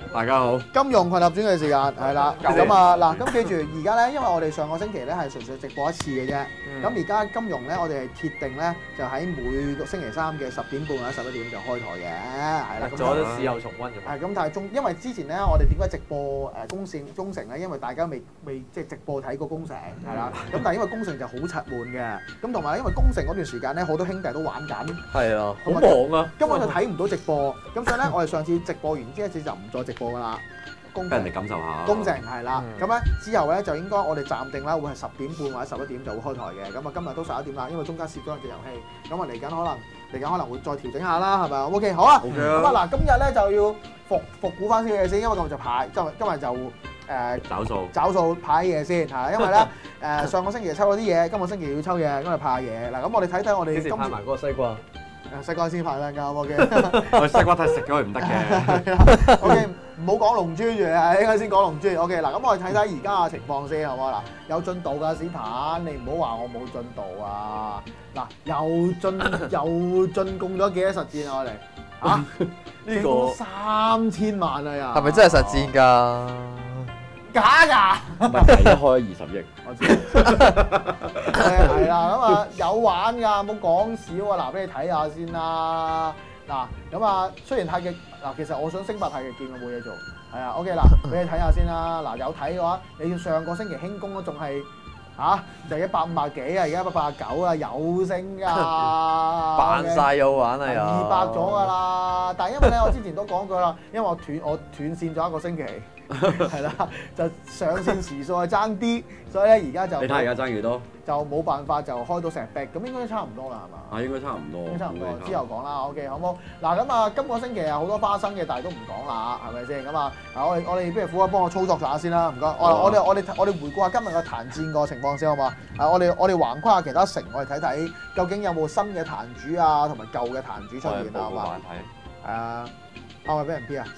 大家好， 金融群合轉嘅時間係啦，咁啊嗱，咁記住而家咧，因為我哋上個星期咧係純粹直播一次嘅啫，咁而家金融咧我哋係鐵定咧就喺每個星期三嘅10點半或者11點就開台嘅，係啦。 做咗事後重溫咁。 係咁，但係因為之前咧我哋點解直播攻城咧？因為大家未即係直播睇過攻城係啦，咁但係因為攻城就好柒悶嘅，咁同埋因為攻城嗰段時間咧好多兄弟都玩緊， 係啊，好忙啊， 根本就睇唔到直播，咁所以咧我哋上次直播完之後就唔再直播㗎啦。 俾人哋感受下。 攻城係啦，咁咧之後咧就應該我哋暫定啦，會係10點半或者11點就會開台嘅。咁啊今日都11點啦，因為中間攝咗兩隻遊戲，咁啊嚟緊可能會再調整下啦，係咪 OK 好啊。咁啊嗱，今日咧就要復估翻啲嘢先，因為今日就排，今日就找數派嘢先嚇，因為咧上個星期抽咗啲嘢，今個星期要抽嘢，今日派嘢嗱。咁我哋睇睇我哋幾時派埋嗰個西瓜？ 西瓜先派啦，啱 OK。 西瓜太食咗佢唔得嘅。 OK， 唔好講龍珠住啊，應該先講龍珠。OK， 嗱，咁我哋睇睇而家嘅情況先，好唔好嗱？有進度㗎，史坦，你唔好話我冇進度啊！嗱，又進貢咗幾多實戰啊？我哋啊，呢個3000萬啊！又係咪真係實戰㗎？ 假㗎！ 唔係第一開20億， 我知係啦，咁啊有玩㗎，冇講少啊！嗱，俾你睇下先啦。嗱，咁啊雖然太極嗱，其實我想升白太極劍啊，冇嘢做。係啊 ，OK 嗱，俾你睇下先啦。嗱，有睇嘅話，你上個星期輕功都仲係就150幾啊，而家189啊，有升㗎。 扮晒有玩啊又。 200咗㗎啦，但係因為咧，我之前都講過啦，因為我斷線咗1個星期。係啦，就上線時數係爭啲，所以咧而家就你睇而家爭幾多？ 就冇辦法就開到成壁，咁應該差唔多啦，係嘛？ 啊，應該差唔多。 差唔多，之後講啦 ，OK 好唔好？嗱咁啊，今個星期有好多花生嘅，但係都唔講啦，係咪先？咁啊，我哋不如苦哥幫我操作下先啦，唔該。我哋回顧下今日嘅彈戰個情況先好嘛？我哋橫跨下其他城，我哋睇睇究竟有冇新嘅壇主啊，同埋舊嘅壇主出現啊，好嘛？係啊，係咪俾人 P 啊？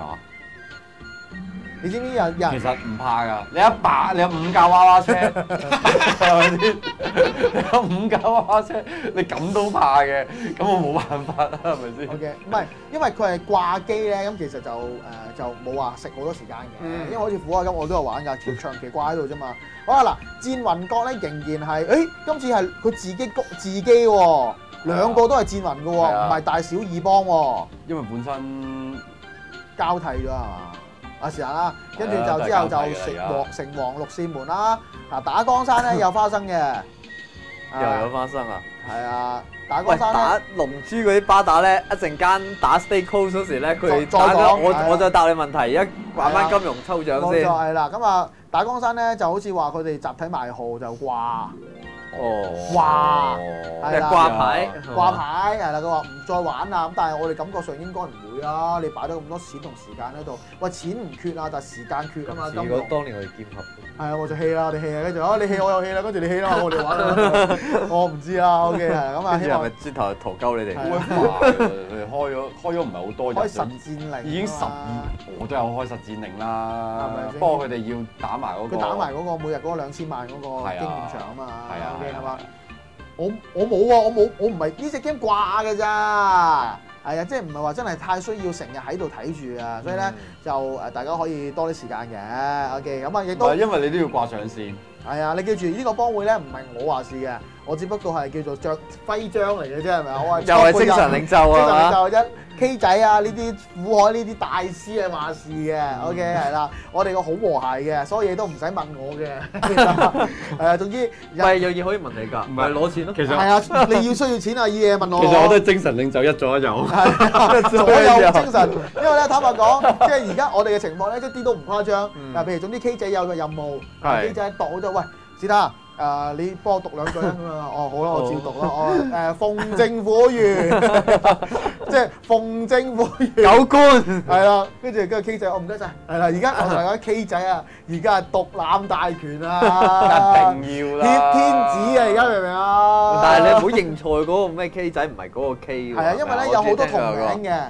你知唔知有人其實唔怕㗎，你有5架娃娃車，係咪先？你有5架娃娃車，你咁都怕嘅，咁我冇辦法啦，係咪先 ？OK， 唔係，因為佢係掛機咧，咁其實就冇話食好多時間嘅，因為好似虎啊咁，我都有玩㗎，長期掛喺度啫嘛。好啦，嗱，戰雲閣咧仍然係，今次係佢自己喎，兩個都係戰雲㗎喎，唔係大小二幫喎。 因為本身交替咗係嘛？是但啦，跟住就之後就城隍六扇門啦。嗱，打江山咧有花生嘅， 又有花生啊！ 係啊，打江山打龍珠嗰啲巴打咧，一陣間打 Stay Close 嗰時咧，佢打咗我再答你問題，而家玩翻金融抽獎先。 冇錯係啦，咁啊打江山咧就好似話佢哋集體賣號就掛。哇！係啦，掛牌係啦，佢話唔再玩啦。咁但係我哋感覺上應該唔會啊！你擺咗咁多錢同時間喺度，喂，錢唔缺啊，但係時間缺啊嘛。 如果當年我哋劍俠， 係啊，我就氣啦，我哋氣啊，跟住你氣我又氣啦，跟住你氣啦，我哋玩啦。我唔知啊 ，OK 係咁啊。 跟住係咪轉頭屠鳩你哋？ 好快㗎，開咗唔係好多日。 開實戰令已經12，我都有開實戰令啦。不過佢哋要打埋嗰個。 佢打埋嗰個每日嗰個2000萬嗰個經驗場啊嘛。 係啊。 係嘛？我冇喎，我唔係呢隻 game 掛嘅咋，係啊，即係唔係話真係太需要成日喺度睇住啊，所以咧就大家可以多啲時間嘅 ，OK， 咁啊亦都係因為你都要掛上線。 係啊，你記住呢個幫會咧唔係我話事嘅，我只不過係叫做着徽章嚟嘅啫，係咪啊？ 又係精神領袖啊！ 精神領袖K 仔啊，呢啲苦海呢啲大師係話事嘅，OK 係啦，我哋個好和諧嘅，所有嘢都唔使問我嘅，係啊，總之係有嘢可以問你㗎，唔係攞錢咯。 其實係啊，你要需要錢啊，依嘢問我。 其實我都係精神領袖一左一右， 左右精神。因為咧坦白講，即係而家我哋嘅情況咧，一啲都唔誇張。嗱，譬如總之 K 仔有個任務，K 仔度好咗，喂，是但。你幫我讀2句啊咁啊！哦，好啦，我照讀啦。奉政府員，即係奉政府員。 有官係啦，跟住 K 仔，我唔該晒。係啦，而家我同大家 K 仔啊，而家係獨攬大權啊！ 一定要啦！ 挾天子啊！而家明唔明啊？ 但係你唔好認錯嗰個咩 K 仔，唔係嗰個 K 喎。 係啊，因為咧有好多同名嘅。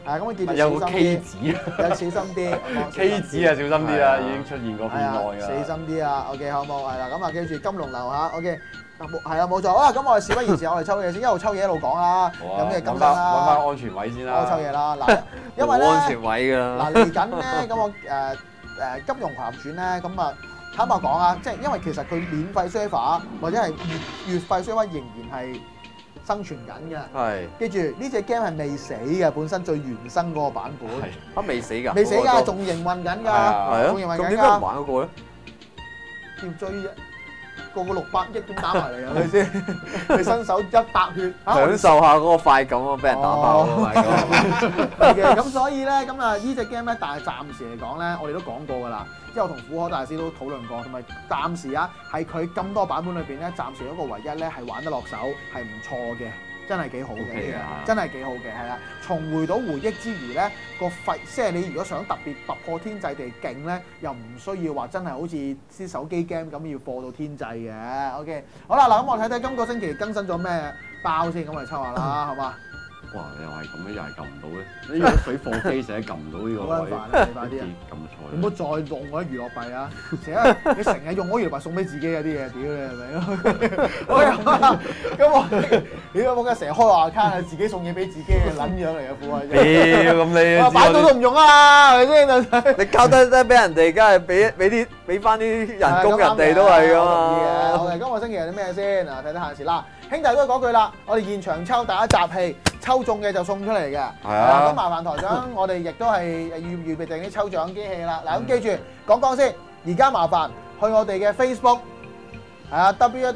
係咁，我記住有個小 K 心字啲，有小心啲 ，K 字啊，小心啲啦，已經出現過片內㗎。 小心啲啊 ，OK 好冇？係啦，咁啊記住金龍樓嚇，OK。係啊，冇錯。好啦，咁我哋事不宜遲，我哋抽嘢先，一路抽嘢一路講啦。有咩更新啦？ 揾翻安全位先啦。 我抽嘢啦，嗱，因為咧， 安全位㗎啦。 嗱嚟緊咧，咁我金融合轉咧，咁啊坦白講啊，即係因為其實佢免費 server 或者係月費 server 仍然係生存緊嘅。 係。 記住呢隻 game 係未死嘅，本身最原生嗰個版本。 係。未死㗎？ 未死㗎，仲營運緊㗎。係啊。 仲營運緊㗎。 咁點解唔玩嗰個咧？ 點追啫？個600億點打埋嚟啊？係咪先？你身手100血， 享受下嗰個快感啊！俾人打爆啊！ 嘅咁所以咧，咁啊呢隻 game咧，但係暫時嚟講咧，我哋都講過㗎啦。之後同虎可大師都討論過，同埋暫時啊，係佢咁多版本裏邊咧，暫時嗰個唯一咧係玩得落手，係唔錯嘅。真係幾好嘅，真係幾好嘅，係啦。重回到回憶之餘咧，個費即係你如果想特別突破天際地勁咧，又唔需要話真係好似啲手機 game 咁要過到天際嘅。OK， 好啦，嗱咁我睇睇今個星期更新咗咩包先，咁我哋抽下啦，好嘛？ 哇！又係咁樣，又係撳唔到咧。呢個水貨機成日撳唔到呢個位。 好撚煩啊！你快啲啊！ 撳錯。 你唔好再用我啲娛樂幣啊！你成日用我娛樂幣送俾自己嗰啲嘢，屌你係咪？咁我屌冇嘅，成日開個 account 啊，自己送嘢俾自己嘅撚樣嚟嘅富啊！ 屌咁你擺到都唔用啊，係咪先？ 你交得俾人哋，梗係俾翻啲人工人哋都係㗎嘛。 好嘅，今個星期有啲咩先啊？睇睇下先啦。兄弟都係嗰句啦，我哋現場抽第一集戲，抽中嘅就送出嚟嘅。係啊，咁麻煩台長，我哋亦都係預備定啲抽獎機器啦。嗱，咁記住講先，而家麻煩去我哋嘅 Facebook， 係啊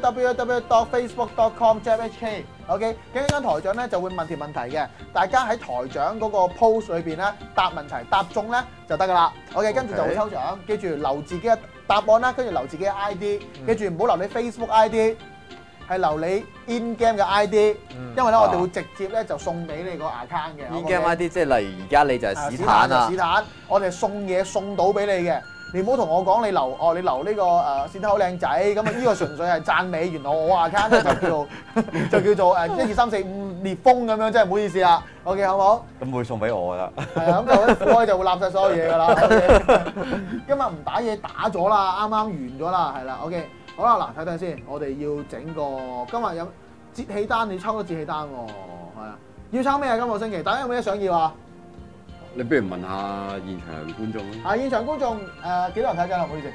www.facebook.com/hk。OK， 咁陣台長咧就會問條問題嘅，大家喺台長嗰個 post 裏邊咧答問題，答中咧就得㗎啦。OK， 跟住就會抽獎，記住留自己嘅答案啦，跟住留自己嘅 ID， 記住唔好留你 Facebook ID。係留你 in game 嘅 ID，因為咧我哋會直接咧就送俾你個 account 嘅。 in game ID 即係例如而家你就係史坦啊， 史坦，我哋送嘢送到俾你嘅。你唔好同我講你留你留呢個史坦好靚仔，咁啊呢個純粹係讚美。原來我 account 咧就叫做1、2、3、4、5烈風咁樣，真係唔好意思啦。OK 好唔好？ 咁會送俾我㗎啦。 係啊，咁就啲副開就會攬晒所有嘢㗎啦。今日唔打嘢打咗啦，啱啱完咗啦，係啦。OK。好啦，嗱睇睇先，我哋要整個今日有節氣單，你抽咗節氣單喎，係啊，要抽咩啊？今個星期，大家有冇咩想要啊？ 你不如問下現場觀眾啊，現場觀眾幾多人睇緊啊？唔好意思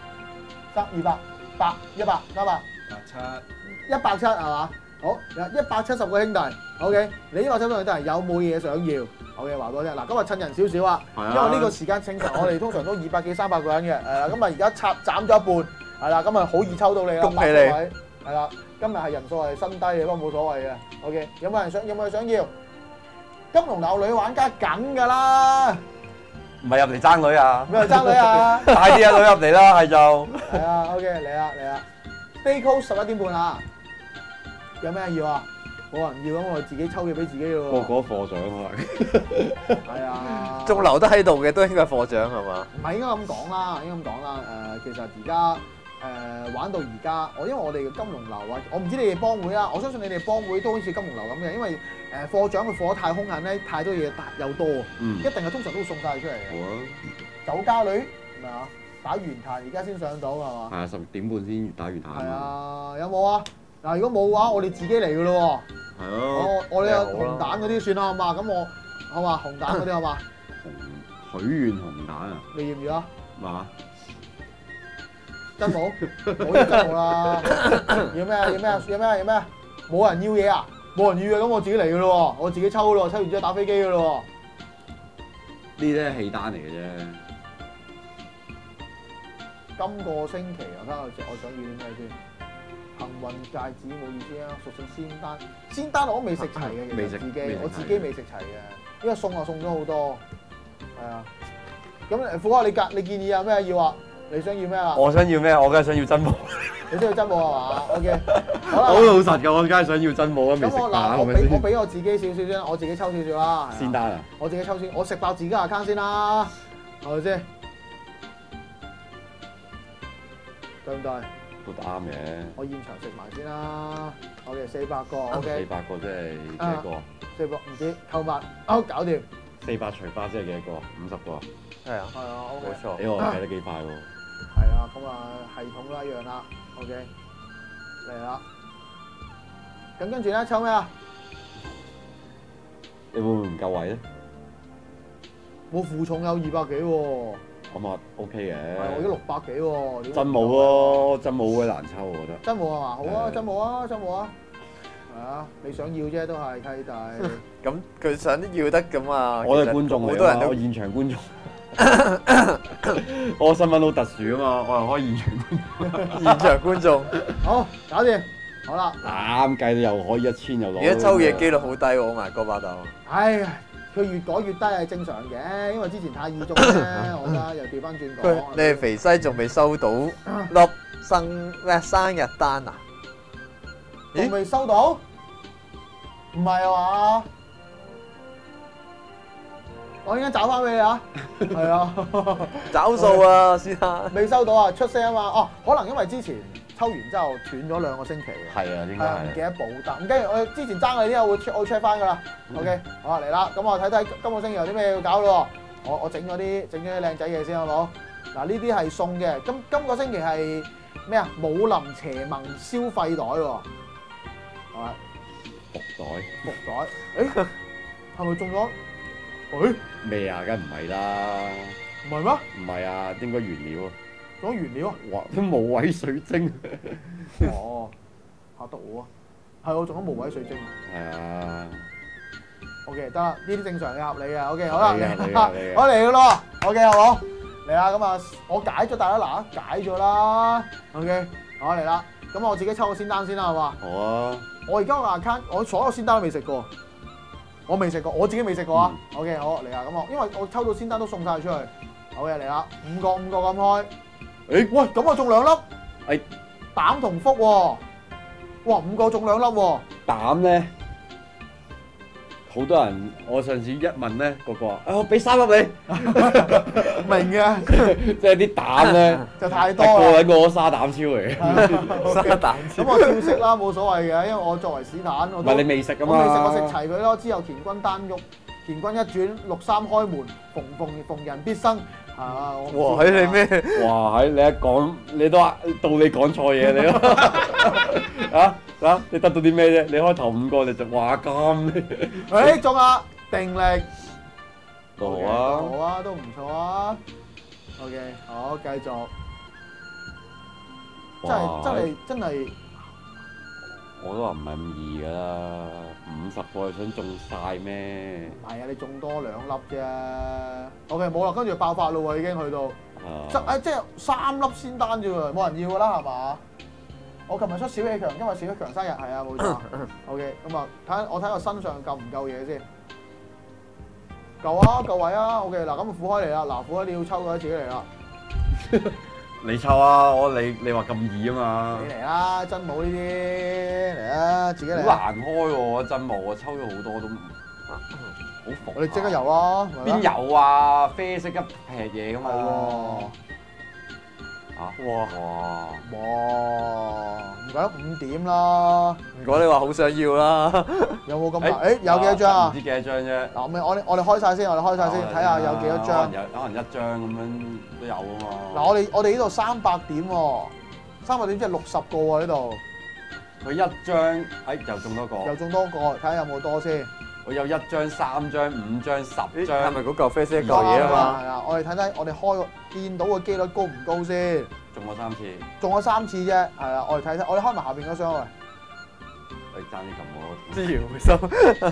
，200、100、300、170係嘛？好，170個兄弟 ，OK， 你呢個抽兄弟有冇嘢想要 ？OK， 話多啫。嗱，今日趁人少少啊，因為呢個時間正常，我哋通常都200幾300個人嘅，咁啊而家斬咗一半。係啦，咁啊好易抽到你啦， 恭喜你！ 係啦，今日係人數係新低嘅，不過冇所謂嘅。OK， 有冇人想要？金龍樓女玩家梗㗎啦， 唔係入嚟爭女啊！ 咩嚟爭女啊？ 帶啲阿女入嚟啦，係就係啊 ，OK， 嚟啦。Stay Cool 11點半啊！有咩要啊？冇人要咁，我自己抽嘢俾自己咯。 個個課長啊！ 係啊， 仲留得喺度嘅都應該係課長係嘛？ 唔係應該咁講啦，其實而家。玩到而家，因為我哋嘅金龍樓啊，我唔知你哋幫會啊，我相信你哋幫會都好似金龍樓咁嘅，因為課長佢課得太兇狠咧，太多嘢又多，一定係通常都會送晒出嚟嘅。 好啊！ 酒家女係啊？打完壇而家先上到係嘛？ 係啊，10點半先打完壇。 係啊，有冇啊？嗱，如果冇嘅話，我哋自己嚟㗎咯喎。 係咯。 我哋有紅蛋嗰啲算啦，好嘛？咁我好嘛？紅蛋嗰啲好嘛？ 許願紅蛋啊！ 你要唔要啊？ 嘛？ 真冇，冇要真冇啦！要咩啊？冇人要嘢啊！冇人要嘢咁我自己嚟㗎咯喎，我自己抽咯，抽完之後打飛機㗎咯喎。呢啲係戲單嚟嘅啫。 今個星期我睇下我想要啲咩先？幸運戒指冇意思啊，屬性仙丹我都未食齊嘅，其實我自己未食齊嘅，因為送就送咗好多，係啊。咁富哥你建議有咩要啊？你想要咩啊？ 我想要咩？我梗係想要真寶。 你想要真寶係嘛 ？OK， 好啦。 好老實㗎，我梗係想要真寶啊！未食飽係咪先？ 我俾我自己少少先，我自己抽少少啦。 仙丹啊！ 我自己抽先，我食爆自己 account 先啦，係咪先？對唔對？ 都啱嘅。 我現場食埋先啦。OK， 400個 ，OK。 400個即係幾多個？ 400唔知購物，好搞掂 400除8即係幾多個？50個。 係啊， 係啊，OK。 冇錯。 我計得幾快喎？ 係啊，咁啊系統都一樣啦。OK，嚟啦。咁跟住咧抽咩啊？ 你會唔會唔夠位咧？ 我負重有200幾喎。 咁啊 OK 嘅。 係我而家600幾喎。 真冇咯，真冇嘅難抽我覺得。 真冇係嘛？好啊，真冇啊，真冇啊。係啊，你想要啫，都係契弟。 咁佢想要得咁啊！ 我係觀眾嚟好多人都我現場觀眾。我身份好特殊啊嘛，我係開現場觀眾。 現場觀眾。 好，搞掂。好啦。 啱計又可以1000又攞。 而家抽嘢機率好低喎，埋哥巴豆。 唉呀，佢越改越低係正常嘅，因為之前太易中咧，我覺得又調翻轉講。 你係肥西仲未收到粒生日單啊？ 仲未收到？唔係啊嘛？我應該找翻俾你啊！係啊， 找數啊，先生。 未收到啊，出聲啊嘛！哦，可能因為之前抽完之後斷咗2個星期。 係啊，應該係。唔記得補得，唔緊要，我之前爭嘅啲我會 check 翻㗎啦。OK， 好啦，嚟啦，咁我睇睇今個星期有啲咩要搞咯。我整咗啲靚仔嘢先好冇？嗱，呢啲係送嘅。今個星期係咩啊？武林邪盟消費袋喎。係咪？福袋。誒，係咪中咗？誒咩啊？梗唔係啦。 唔係咩？ 唔係啊，應該原料啊。 中咗原料啊？ 哇！都無位水晶。 哦，嚇得我啊！係我中咗無位水晶。 係啊。 OK， 得啦，呢啲正常嘅合理嘅。OK， 好啦， 嚟我嚟嘅咯。OK， 好冇？嚟啦，咁啊，我解咗大家嗱，解咗啦。OK， 好嚟啦。咁我自己抽個仙丹先啦，係嘛？ 好啊。 我而家個 account，我所有仙丹都未食過，我未食過，我自己未食過啊。OK， 好嚟啦，咁我因為我抽到仙丹都送晒出去。好嘅，嚟啦，5個咁開。誒，喂，咁我中2粒。膽同福喎。哇，5個中2粒喎。 膽咧，好多人，我上次一問咧，個個話：我俾3粒你。 明嘅， 即係啲膽咧就太多啦。 個個沙膽超嚟嘅。 沙膽超。 咁我照食啦，冇所謂嘅，因為我作為史坦，我唔係你未食啊嘛？ 我未食，我食齊佢咯。之後乾坤丹玉，乾坤一轉，63開門，逢人必生。啊！ 哇！喺你咩？ 哇！喺你一講，你都話到你講錯嘢你咯。啊！你得到啲咩啫？你開頭5個你就話咁。 誒中啦！定力。 好啊。 好啊，都唔錯啊。OK， 好，繼續。真係。 我都話唔係咁易㗎啦，50個你想中晒咩？ 唔係啊，你中多2粒啫。OK， 冇啦，跟住爆發咯喎，已經去到。即係3粒仙丹啫喎，冇人要㗎啦，係嘛？我琴日出小氣強，今日小氣強生日，係啊，冇錯。OK， 咁啊，我睇我身上夠唔夠嘢先。夠啊，夠位啊。OK， 嗱，咁苦開嚟啦，嗱，苦開你要抽嘅自己嚟啦。 你抽啊！你話咁易啊嘛！ 你嚟啦，真冇呢啲嚟啦，自己嚟。 好難開喎，真冇我抽咗好多都好服。 我哋即刻有咯。 邊有啊？啡色一撇嘢㗎嘛。哇！ 唔怪得5點啦。 唔該你話好想要啦。 有冇咁大？有幾多張啊？ 唔知幾多張啫。 嗱，我哋開晒先，睇下有幾多張。 可能1張咁樣都有啊嘛。 嗱，我哋呢度300點喎，300點即係60個喎呢度。 佢1張，又中多個。 又中多個，睇下有冇多先。 我有1張、3張、5張、10張。 係咪嗰嚿啡色一嚿嘢啊嘛？ 係啊，我哋睇睇，我哋開見到嘅機率高唔高先？ 中咗3次。 中咗3次啫，係啊，我哋睇睇，我哋開埋下邊嗰箱喂。 我爭啲撳我。 資源回收。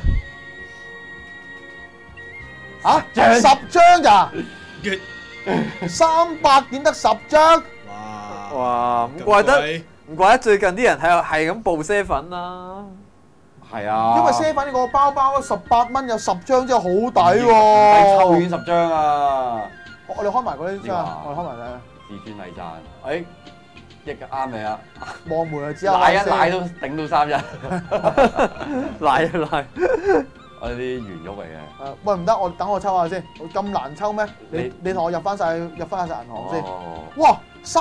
嚇！10張咋？300點得10張。 哇！唔怪得最近啲人係咁報啡粉啦。 係啊。 因為啡粉呢個包包18蚊有10張，真係好抵喎。 你抽完10張啊！ 我哋開埋嗰啲張，我哋開埋睇下。 自尊禮讚，益啱你啊！ 望門就知啦。 奶一奶都頂到3日。 奶一奶。 我哋啲原肉嚟嘅。 喂，唔得，等我抽下先。咁難抽咩？你同我入翻晒銀行先。哇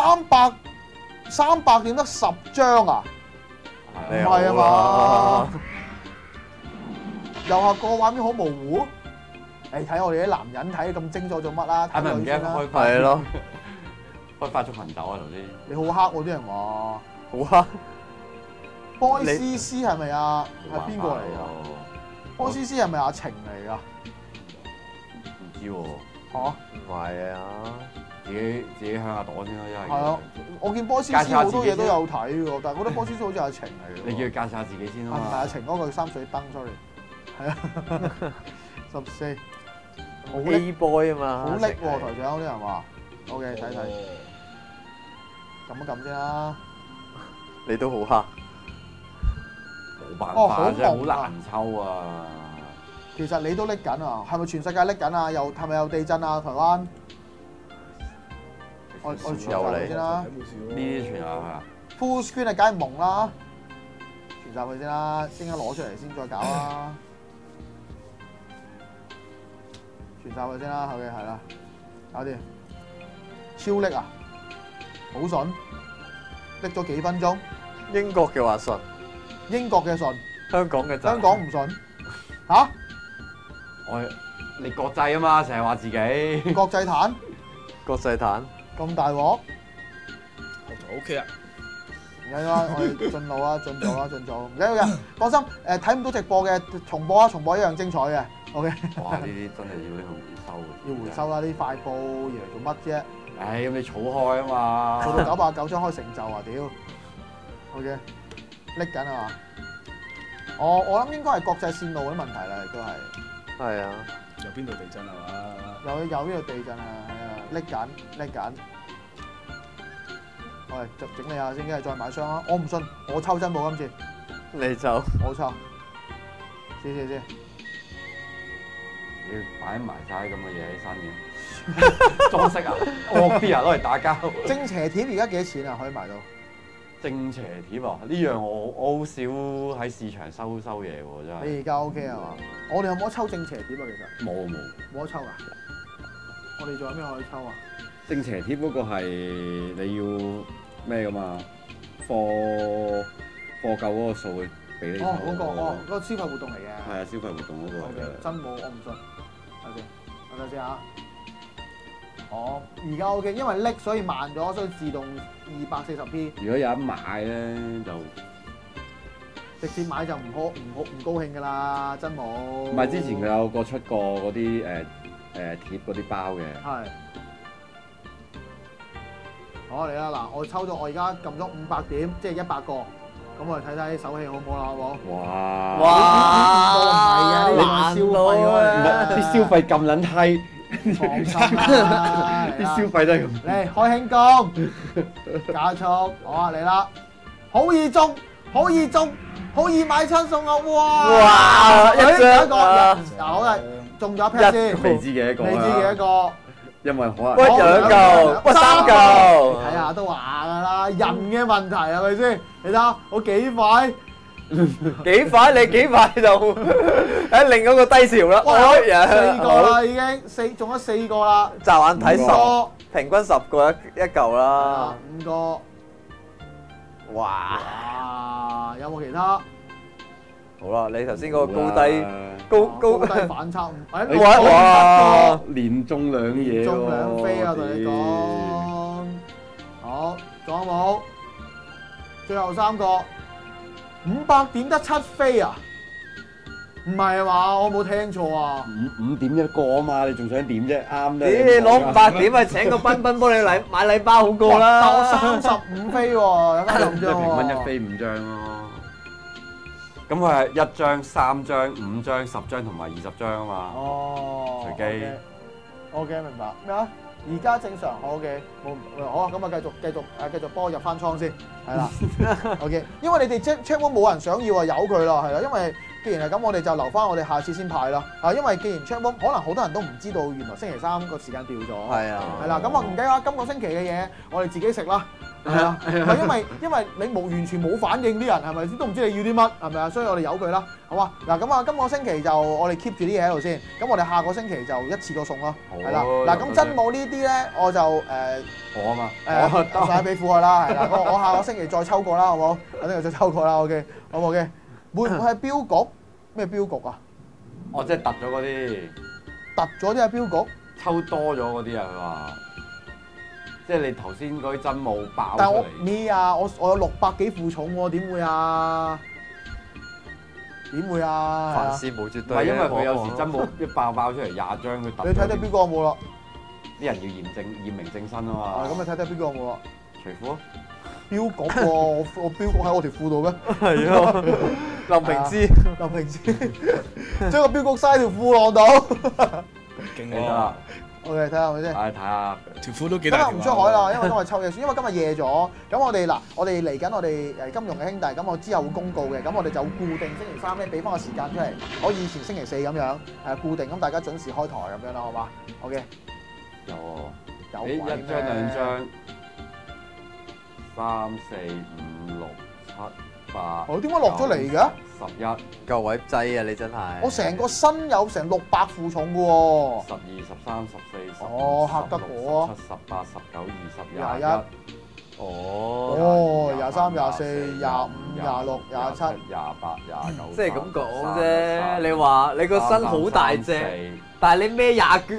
！300點得10張啊？唔係啊嘛？右下個畫面好模糊。 誒睇我哋啲男人睇咁精咗做乜啦？ 係咪唔記得開係咯， 開快速行走啊頭先？ 你好黑喎啲人話。 好黑。 波斯斯係咪啊？係邊個嚟㗎？波斯斯係咪阿晴嚟㗎？ 唔知喎。 嚇？ 唔係啊， 自己向下躲先啦，因為係啊，我見波斯斯好多嘢都有睇喎，但係覺得波斯斯好似阿晴嚟㗎。 你叫佢介紹下自己先啊唔係嘛。 阿晴嗰個三水燈，sorry。係啊，14。好叻 A boy 啊嘛， 好叻喎，台長啲人話。OK，睇睇。撳一撳先啦。 你都好黑。 冇辦哦法，真係好好難抽啊！ 其實你都拎緊啊，係咪全世界拎緊啊？又係咪有地震啊？台灣？我傳晒佢先啦。 呢啲傳下去啊！ Full screen 啊，梗係蒙啦，傳晒佢先啦，陣間攞出嚟先再搞啦。傳晒佢先啦，OK 係啦，搞掂。超叻啊！好順，拎咗幾分鐘。 英國嘅話順， 英國嘅順， 香港嘅就香港唔順嚇。 你國際啊嘛，成日話自己國際壇國際壇。 咁大鑊， OK 啊， 唔緊要啦，我哋進路啦，進做啦，進做，唔緊要嘅，放心。睇唔到直播嘅重播啊，重播一樣精彩嘅。OK。 哇！呢啲真係要呢個回收嘅。 要回收啦，啲快報要嚟做乜啫？ 唉，咁你儲開啊嘛。 做到989張開成就啊！屌，OK，拎緊啊嘛。我諗應該係國際線路嗰啲問題啦，亦都係。 係啊， 有邊度地震係嘛？ 有呢度地震啊，係啊，拎緊。喂，就整理下先，跟住再買箱啦。我唔信，我抽真冇今次， 你就我抽。試先。 你擺埋晒咁嘅嘢喺身嘅，裝飾啊，惡啲啊，攞嚟打交。 正邪貼而家幾多錢啊？可以賣到？ 正邪貼啊，呢樣我好少喺市場收嘢喎，真係。 你而家 OK 係嘛？我哋有冇得抽正邪貼啊？其實冇， 冇得抽㗎。我哋仲有咩可以抽啊？ 正邪貼嗰個係你要咩㗎嘛？貨夠嗰個數俾你抽。 嗰個消費活動嚟嘅。 係啊，消費活動嗰個嚟 OK， 嘅。 真冇，我唔信。OK，我睇先嚇。而家 OK，因為拎所以慢咗，所以自動240p。 如果有得買咧，就直接買就唔高興㗎啦，真冇。 唔係之前佢有個出過嗰啲貼嗰啲包嘅。 係。好嚟啦，嗱，我抽咗，我而家撳咗500點，即係100個。咁我哋睇睇手氣好唔好啦，好唔好？ 哇！ 唔係嘅，呢個消費喎， 啲消費咁撚閪， 放心啦， 啲消費都係咁。 嚟開輕功，加速，好啊嚟啦，好易中，好易買親送啊！ 哇！一張啊！ 好啦，中咗一 pair 先， 未知嘅一個未知嘅一個。 因為可能喂2嚿，喂3嚿， 睇下都話㗎啦，人嘅問題係咪先？你睇下我幾快， 幾快你幾快就喺另一個低潮啦。 4個啦已經，中咗4個啦。 驟眼睇 5個， 平均10個一嚿啦。 5個。 哇！ 有冇其他？ 好啦，你頭先嗰個高低反差， 哇！ 連中兩嘢喎， 中兩飛啊！同你講，好，仲有冇？最後3個，500點得7飛啊！唔係嘛？我冇聽錯啊 5點一個啊嘛，你仲想點啫？啱啦。 你攞500點咪請個彬彬幫你買禮包好過啦。 但我35飛喎，有得咁即係平均1飛5張咯。咁佢係1張、3張、5張、10張同埋20張啊嘛。 哦。 隨機。 OK，明白。咩啊？而家正常，好嘅，冇好啊。咁啊，繼續幫我入翻倉先，係啦。OK，因為你哋 check 冇人想要啊，由佢啦，係啦。因為既然係咁，我哋就留翻我哋下次先派啦。啊，因為既然 check 可能好多人都唔知道，原來星期3個時間掉咗。 係啊。 係啦，咁啊唔緊要啦，今個星期嘅嘢我哋自己食啦。係啊，係因為你完全冇反應啲人係咪先都唔知你要啲乜係咪啊？所以我哋由佢啦，好嘛？嗱咁啊，今個星期就我哋 keep 住啲嘢喺度先，咁我哋下個星期就一次過送咯，係啦。嗱咁真冇呢啲咧，我就我啊嘛， 得晒俾富佢啦，係啦。我下個星期再抽過啦，好冇？下星期再抽過啦 ，OK，好唔 OK？會唔會係標局？咩標局啊？ 哦，即係突咗嗰啲。 突咗啲啊標局， 抽多咗嗰啲啊，佢話，即係你頭先嗰啲針冇爆但係我出嚟。 咩啊？我有600幾負重喎，點會啊？點會啊？ 凡事冇絕對嘅。 唔係因為佢有時針冇一爆出嚟廿張，佢突。 你睇睇標局有冇啦？ 啲人要驗明正身啊嘛。 咁你睇睇標局有冇啦？ 除褲。 標局喎，我標局喺我條褲度咩？ 係啊，林平之， 林平之將個標局嘥條褲浪度。 勁記得啦。 OK， 睇下係咪先？ 睇下。 條褲都幾今日大條啊。 唔出海啦，因為今日抽嘢書，因為今日夜咗。咁我哋嚟緊我哋金融嘅兄弟，咁我之後會公告嘅。咁我哋就固定星期三咧，俾翻個時間出嚟，可以以前星期四咁樣固定，咁大家準時開台咁樣啦，好嘛 ？OK。 有喎。 有鬼咩？ 一張兩張。3、4、5、6、7、8。 我點解落咗嚟嘅 ？11。 夠位擠啊！你真係。 我成個身有成600負重嘅喎。 12、13、14、15、 哦嚇得我 17、18、19、20、 21。 哦。 23、24、25、26、27、 28、29。 即係咁講啫，你話你個身好大隻，但係你孭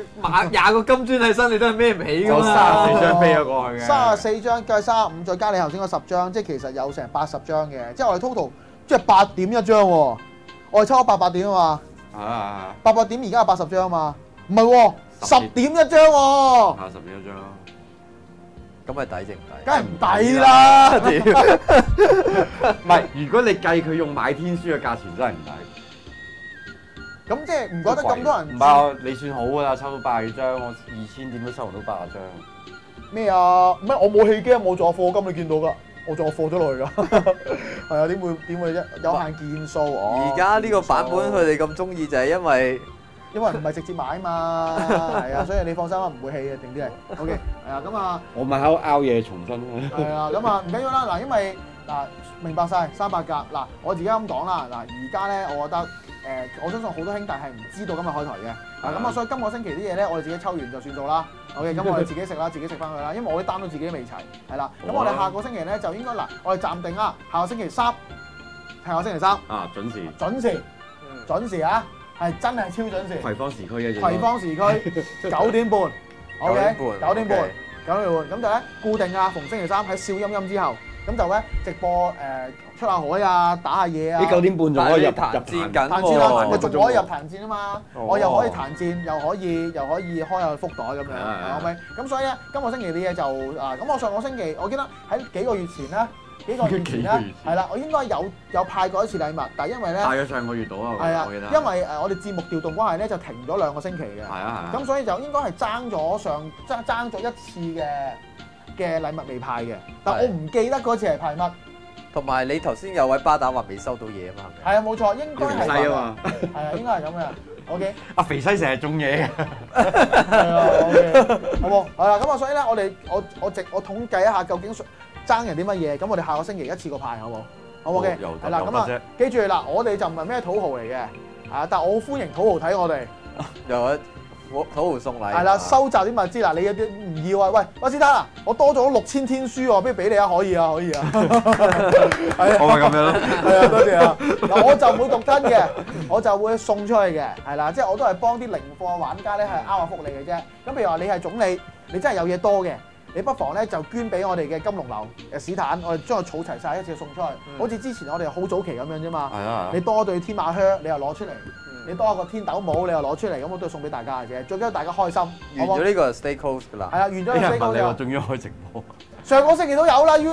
20個金磚喺身，你都係孭唔起㗎有嘛。 34張飛咗過去嘅。 34張計35，再加你頭先嗰10張，即係其實有成80張嘅。即係我哋 total 即係8點一張喎。我哋抽咗88點啊嘛。 啊 88點而家係80張啊嘛。唔係喎，10點一張喎。 10點一張咯。 咁咪抵定唔抵？ 梗係唔抵啦！ 唔係，如果你計佢用買天書嘅價錢，真係唔抵。 咁即係唔覺得咁多人唔係你算好㗎啦，抽到80張，我2000點都抽唔到80張。 咩啊？唔係我冇戲機，我仲有課金，你見到㗎？我仲有課咗落去㗎。係啊，點會啫？有限件數哦。 而家呢個版本佢哋咁中意就係因為唔係直接買嘛，係啊，所以你放心啦，唔會棄嘅，定啲係 OK，係啊，咁啊， 我咪喺度拗嘢重新。 係啊，咁啊唔緊要啦，嗱，因為嗱明白晒300格，嗱我自己咁講啦，嗱而家咧，我覺得我相信好多兄弟係唔知道今日開台嘅，咁啊，所以今個星期啲嘢咧，我哋自己抽完就算數啦。OK，咁我哋自己食啦，自己食翻佢啦，因為我啲單都自己都未齊，係啦，咁我哋下個星期咧就應該嗱，我哋暫定啦，下個星期三，係下個星期三， 啊， 準時啊！係真係超準時， 葵芳時區嘅葵芳時區9點半，OK， 9點半，咁就咧固定啊，逢星期三喺笑陰陰之後，咁就咧直播出下海啊，打下嘢啊。 你9點半仲可以入彈戰緊彈戰啦，咪喎。 仲可以入彈戰啊嘛，我又可以彈戰，又可以開下福袋咁樣，OK。咁所以咧，今個星期啲嘢就咁我上個星期我記得喺幾個月前咧。幾個月前咧，係啦，我應該有派過一次禮物，但係因為咧， 派咗上個月到啊， 係啊我記得， 因為我哋節目調動關係咧，就停咗2個星期嘅， 係啊， 咁所以就應該係爭咗一次嘅禮物未派嘅，但我唔記得嗰次係派乜。 同埋你頭先有位巴打話未收到嘢啊嘛，係咪？ 係啊，冇錯，應該係肥西啊嘛， 係啊，應該係咁嘅。OK， 阿肥西成日中嘢嘅， 係啊，OK，好冇？係啦，咁啊，所以咧，我統計一下究竟爭人啲乜嘢，咁我哋下個星期一次過派，好冇？好唔好嘅？係啦，咁啊，記住啦，我哋就唔係咩土豪嚟嘅，但係我好歡迎土豪睇我哋。 又土豪送禮。 係啦，收集啲物資啦，你有啲唔要啊？喂，威斯丹啊，我多咗6000天書喎，不如俾你啊？可以啊，可以啊。 我咪咁樣咯。 係啊，多謝啊。嗱，我就唔會獨登嘅，我就會送出去嘅，係啦，即係我都係幫啲零貨玩家咧係啱下福利嘅啫。咁譬如話你係總理，你真係有嘢多嘅。你不妨咧就捐俾我哋嘅金龍樓史坦，我哋將佢儲齊晒一次送出去。好似之前我哋好早期咁樣啫嘛。係啊。你多對天馬靴，你又攞出嚟；你多一個天斗帽，你又攞出嚟，咁我都係送俾大家嘅啫。最緊要大家開心。 完咗呢個 stay close 㗎啦。 係啊，完咗呢個 stay close 你話仲要開直播？ 上個星期都有啦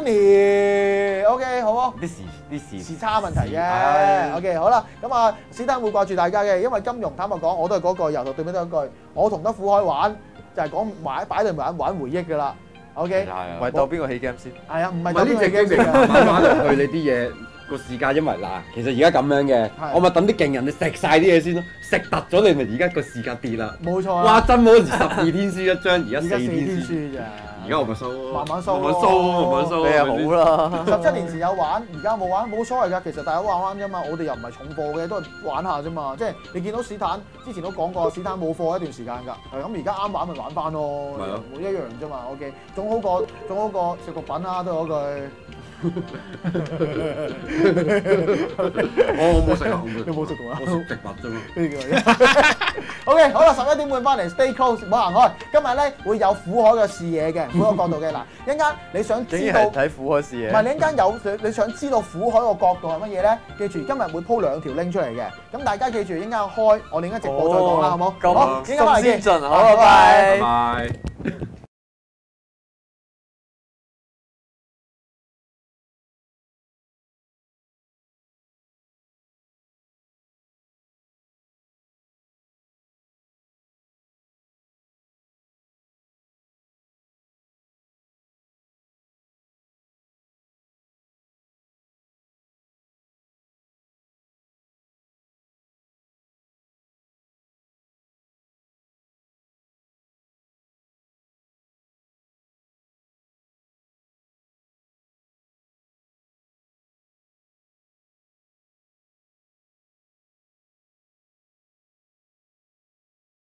，Uni。OK， 好啊。 啲時差問題啫。OK， 好啦，咁啊，史坦會掛住大家嘅，因為金融坦白講，我都係嗰句由頭到尾都係嗰句，我同德富開玩就係講擺對玩回憶㗎啦。OK， 唔係鬥邊個起 game 先？ 係啊，唔係鬥呢隻 game 慢慢落去你啲嘢個時間，因為嗱，其實而家咁樣嘅，我咪等啲勁人你食晒啲嘢先咯，食突咗你咪而家個時間跌啦。 冇錯。 哇！真嗰陣時12天書一張，而家4天書咋？ 而家我咪收咯， 慢慢收， 慢慢收， 你係好啦。 17年前有玩，而家冇玩，冇所謂㗎。其實大家玩啫嘛，我哋又唔係重貨嘅，都係玩下啫嘛。即係你見到史坦之前都講過，史坦冇貨一段時間㗎。咁而家啱玩咪玩翻咯，冇一樣啫嘛。OK，總好過食毒品啦，都係嗰句。 我冇食啊， 你冇食到啊？ 我食植物啫嘛。 呢個 OK， 好啦，11點半翻嚟 Stay Close， 唔好行開。今日咧會有苦海嘅視野嘅，苦海角度嘅。嗱，一陣間你想知道竟然係睇苦海視野。 唔係你一陣間有你想知道苦海個角度係乜嘢咧？記住今日會鋪2條 link 出嚟嘅，咁大家記住一陣間開，我哋應該直播再講啦，好冇？好， 咁先進，好，拜拜。 拜拜。